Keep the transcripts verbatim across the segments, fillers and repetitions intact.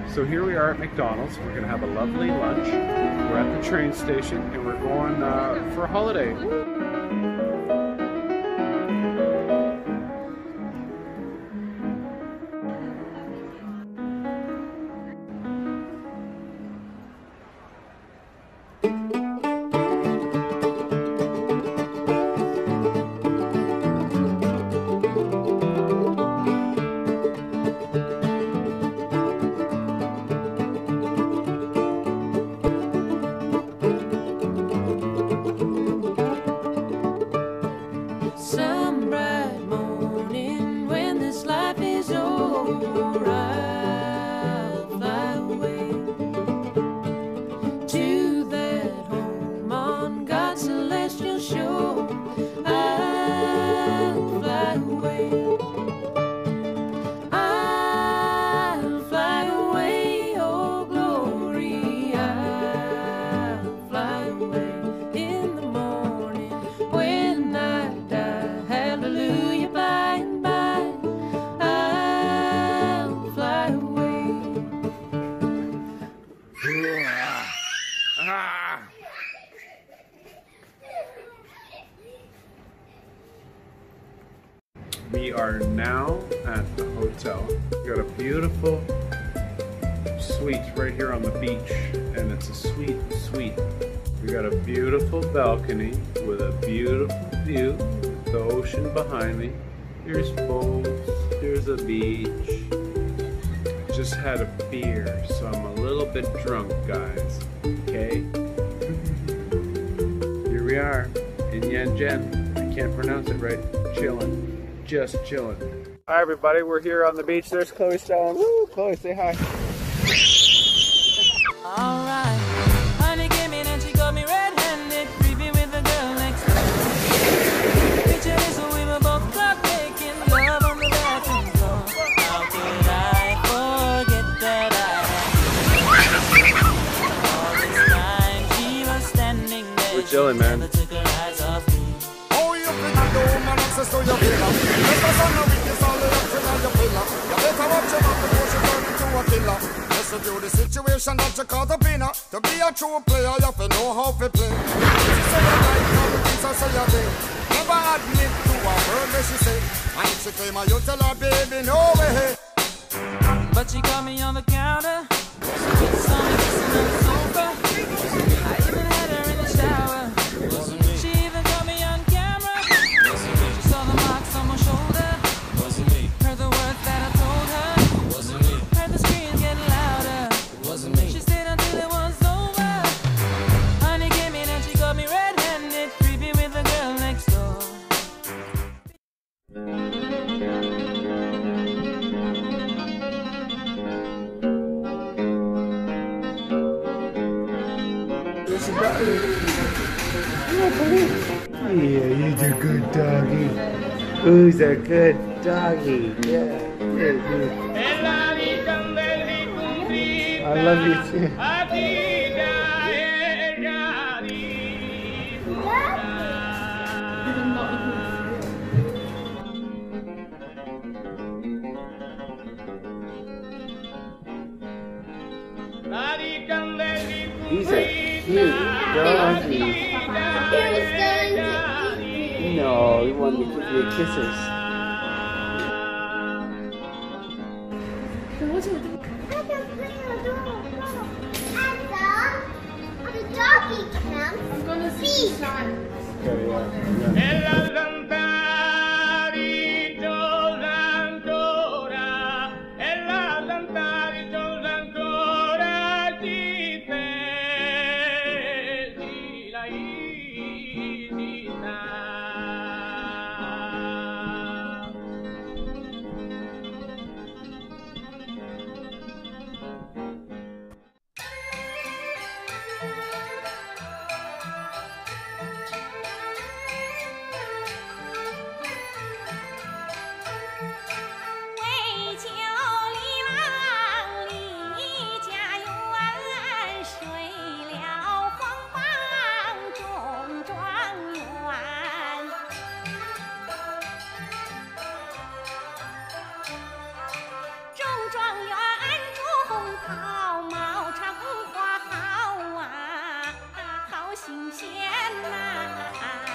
So here we are at McDonald's. We're gonna have a lovely lunch. We're at the train station and we're going uh, for a holiday. We are now at the hotel. We got a beautiful suite right here on the beach, and it's a sweet suite. We got a beautiful balcony with a beautiful view, the ocean behind me. Here's boats, here's a beach. Just had a beer, so I'm a little bit drunk, guys. Okay? Here we are in Yangjiang. I can't pronounce it right. Chilling. Just chilling. Hi everybody, we're here on the beach. There's Chloe Stone. Woo! Chloe, say hi. Alright, honey came in and she got me red-handed, creepy with the girl next door. Picture this, so we were both clock making love on the bathroom floor. How could I forget that I all this time she was standing there? We're chilling, man. Never took her eyes off me. Oh, you think I know man access to your pillar? Let us on the weakness, all the action on your pillar. You better watch your mouth before she turn into a killer. Listen to the situation that you call the winner. To be a true player, you have to know how to play. She say you like how the things I say you think. Never admit to a word that she say. And if she claim her, you tell her, baby, no way. But she caught me on the counter. She saw me kissing on the sofa. I even had her in the shower. She even caught me on camera. She saw the marks on my shoulder. Heard the words that I told her. Heard the screams getting louder. She stayed until it was over. Honey came in and she got me red-handed, creepy with the girl next door. Yeah, he's a good doggy. Who's a good doggy? Yeah. I love you too. He's a cute doggy. No, he wanted to give me kisses. The doggy camp. I'm gonna see. Okay, yeah, yeah. 好毛长花好啊，好新鲜呐！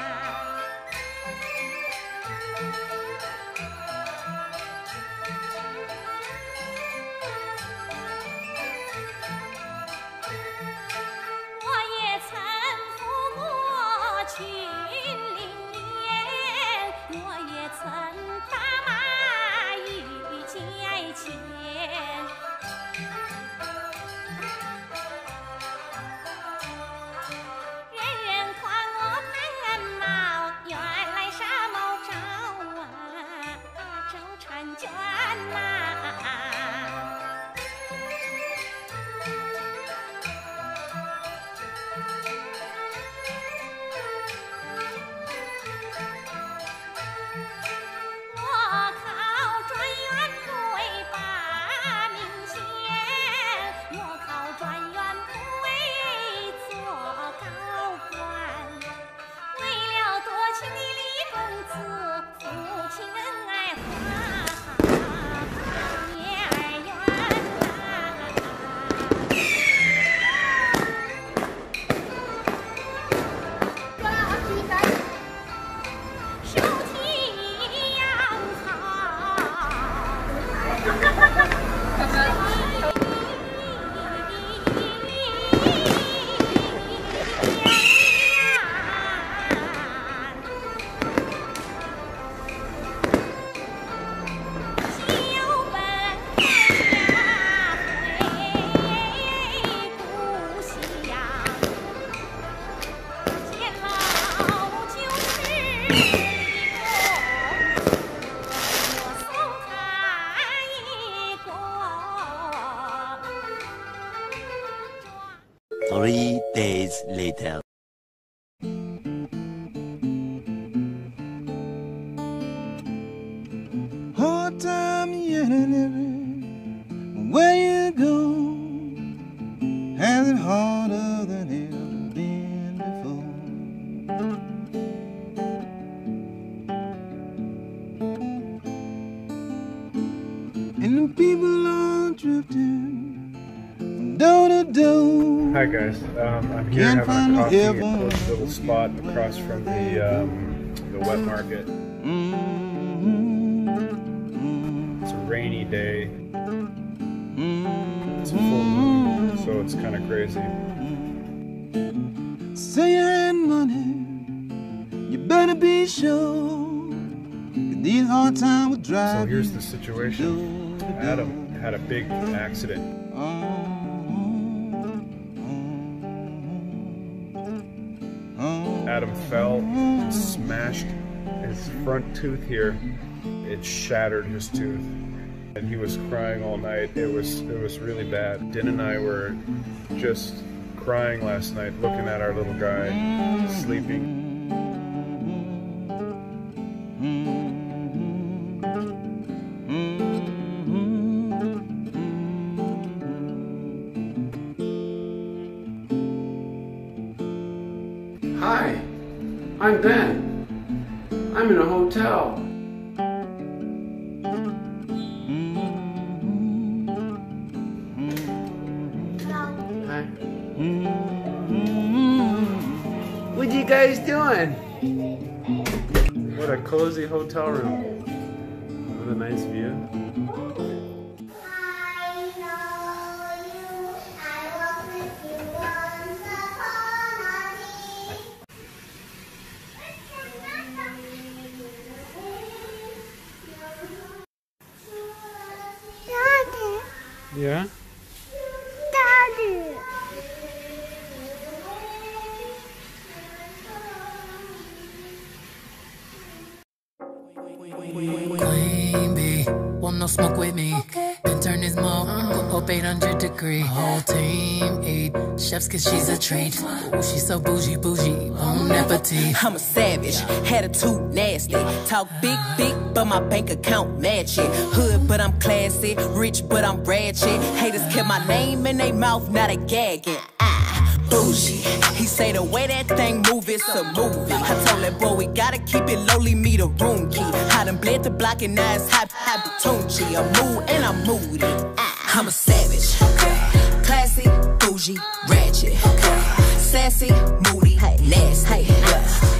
我也曾赴过秦岭年，我也曾打马遇阶前。人人夸我盘毛，原来纱毛招啊，招婵娟呐。我考状元不为拔名衔，我考状元不为做高官。为了多情的李公子，负亲恩爱花孽儿冤呐。手提洋 Three days later. Hard time yet and every where you go has it harder than ever been before. And the people are drifting from door to door. Hi guys, um, I'm here Can't having a find coffee at heaven. this little spot across from the um, the wet market. It's a rainy day. It's a full moon, so it's kind of crazy. Say you had money, you better be sure. These hard times will drive So here's you the situation. Adam had a big accident. Adam fell, smashed his front tooth here. It shattered his tooth, and he was crying all night. It was it was really bad. Din and I were just crying last night, looking at our little guy sleeping. Hi, I'm Ben. I'm in a hotel. Hi. What are you guys doing? What a cozy hotel room with a nice view. Yeah? Daddy. Queen bee, want no smoke with me. Okay. Ben turn his smoke uh-huh. Up eight hundred degree. Whole team eat chefs cause she's a treat. Ooh, she's so bougie, bougie, bon appetit. I'm a savage, attitude nasty. Talk big, big, but my bank account match it. Hood, but I'm classy. Rich, but I'm ratchet. Haters kept my name in their mouth, now they gagging. Ah, bougie. He say the way that thing move, it's a movie. I told that boy we gotta keep it lowly, me the room key. I done bled the block and now it's hot, hot, tunchi. I'm mood and I'm moody. Ah, I'm a savage. bougie, ratchet, okay. Sassy, moody, hey, nasty, hey, yeah.